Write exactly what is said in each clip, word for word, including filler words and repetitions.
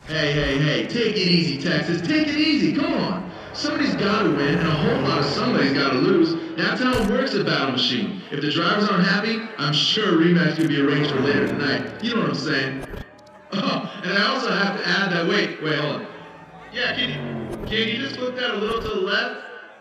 Hey, hey, hey, take it easy, Texas. Take it easy, come on. Somebody's got to win, and a whole lot of somebody's got to lose. That's how it works at Battle Machine. If the drivers aren't happy, I'm sure a rematch could be arranged for later tonight. You know what I'm saying? Oh, and I also have to add that, wait, wait, hold on. Yeah, can you, can you just flip that a little to the left?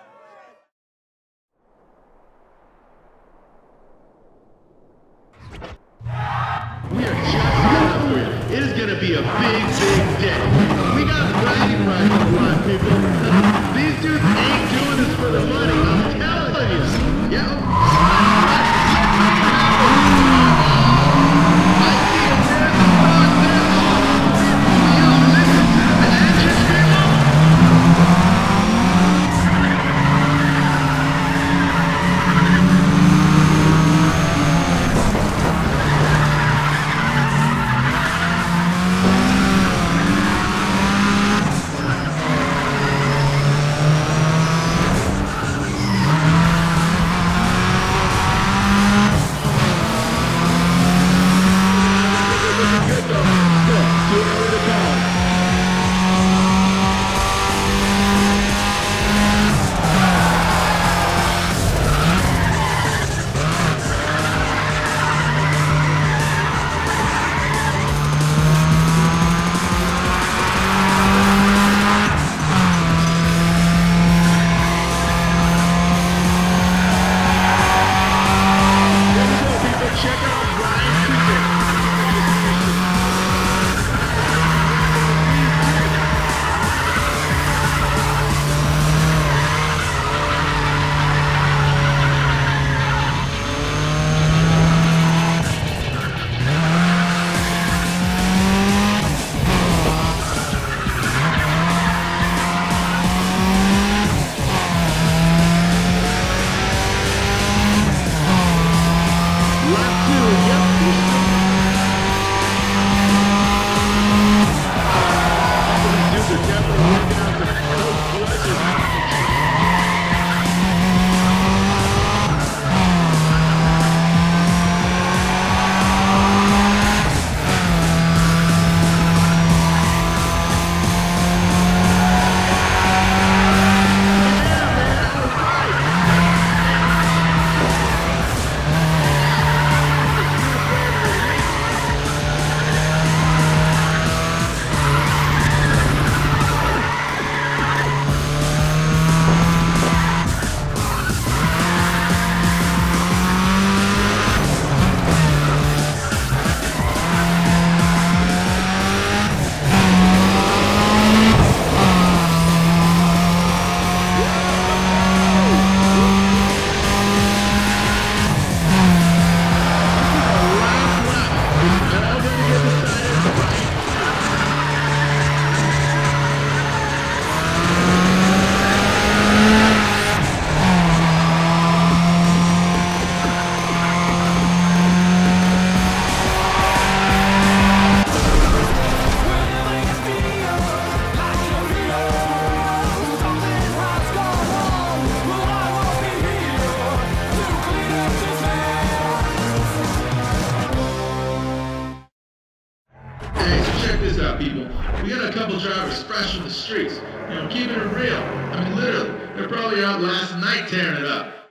We are just set up for you. It is going to be a big, big day. We got bragging rights on the line, people. These dudes ain't doing this for the money, I'm telling you. Yeah. People. We got a couple drivers fresh from the streets, you know, keeping it real. I mean, literally, they're probably out last night tearing it up.